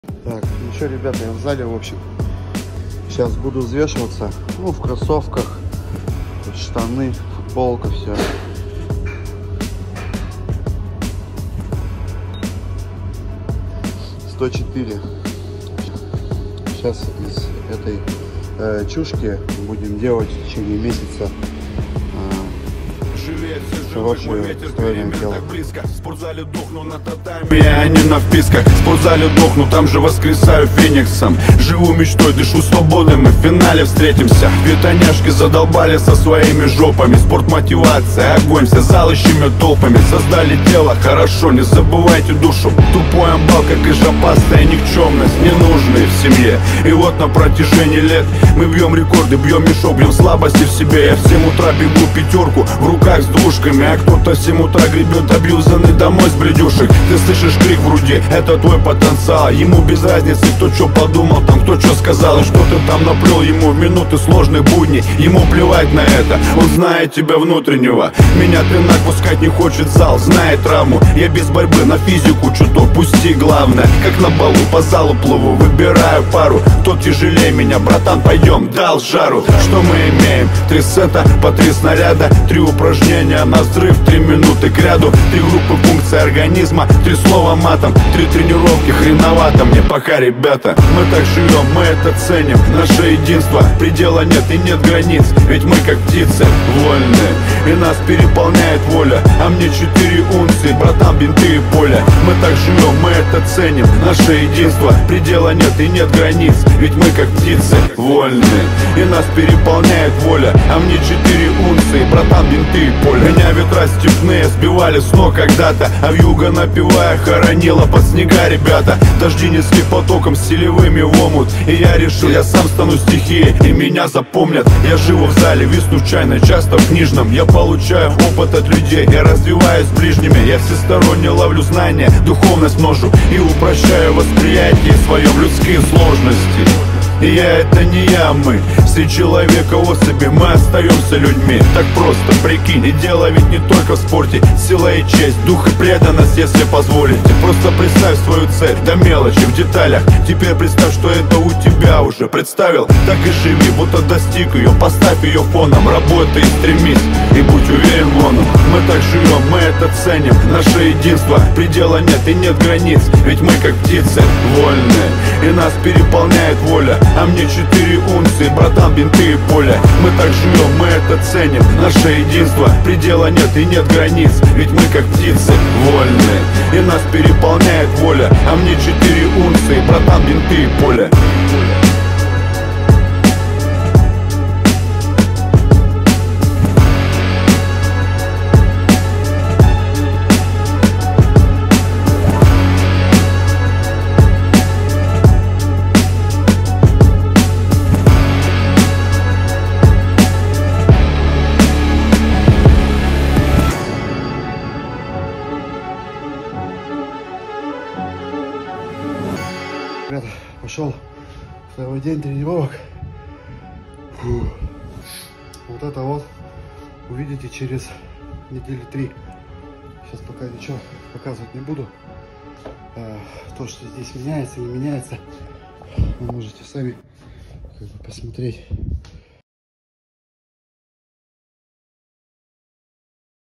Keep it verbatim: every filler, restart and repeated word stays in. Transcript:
Так, ну что, ребята, я в зале, в общем. Сейчас буду взвешиваться. Ну, в кроссовках, штаны, футболка, все. сто четыре. Сейчас из этой э, чушки будем делать в течение месяца хорошее стройное тело. В спортзале дохну на татами, я не на вписках. В спортзале дохну, там же воскресаю фениксом. Живу мечтой, дышу свободой, мы в финале встретимся. Витаняшки задолбали со своими жопами. Спорт, мотивация, огонь, все залы щемят толпами. Создали тело, хорошо, не забывайте душу. Тупой амбал, как и жопастая никчемность, ненужные в семье. И вот на протяжении лет мы бьем рекорды, бьем мешок, бьем слабости в себе. Я в семь утра бегу пятерку, в руках с двушками. А кто-то в семь утра гребет абьюзанный домой с бредюшек. Ты слышишь крик в груди, это твой потенциал. Ему без разницы, кто что подумал, там кто что сказал. И что ты там наплел ему в минуты сложных будней. Ему плевать на это, он знает тебя внутреннего. Меня тренак пускать не хочет зал, знает травму. Я без борьбы на физику чуток, пусти главное. Как на балу по залу плыву, выбираю пару. Кто тяжелее меня, братан, пойдем, дал жару. Что мы имеем? Три сета по три снаряда, три упражнения на взрыв, три минуты к ряду, три группы функций организма, три слова матом, три тренировки, хреновато мне пока, ребята. Мы так живем, мы это ценим, наше единство, предела нет и нет границ. Ведь мы как птицы, вольные, и нас переполняет воля. А мне четыре унции, братан, бинты и поля. Мы так живем, мы это ценим, наше единство, предела нет и нет границ. Ведь мы как птицы, вольные, и нас переполняет воля. А мне четыре унции, братан, бинты и поля. Меня ветра степные сбивали с ног когда-то, а вьюга, напевая, хоронила под снега, ребята. Дожди несли потоком селевыми в омут, и я решил, я сам стану стихией, и меня запомнят. Я живу в зале, висну в чайной, часто в книжном. Я получаю опыт от людей, я развиваюсь с ближними. Я всесторонне ловлю знания, духовность множу и упрощаю восприятие своем людские сложности. И я это не я, мы все человека особи, мы остаемся людьми. Так просто, прикинь, и дело ведь не только в спорте. Сила и честь, дух и преданность, если позволите. Просто представь свою цель, до мелочи, в деталях. Теперь представь, что это у тебя уже. Представил, так и живи, будто достиг ее. Поставь ее фоном, работай и стремись, и будь уверен вон он. Мы так живем, мы это ценим, наше единство, предела нет и нет границ. Ведь мы как птицы, вольные, и нас переполняет воля. А мне четыре унции, братан, бинты и поля. Мы так живем, мы это ценим, наше единство, предела нет и нет границ. Ведь мы как птицы, вольные, и нас переполняет воля. А мне четыре унции, братан, бинты и поля. Ребята, пошел второй день тренировок. Фу. Вот это вот увидите через недели три. Сейчас пока ничего показывать не буду. А, то, что здесь меняется, не меняется, вы можете сами как бы посмотреть.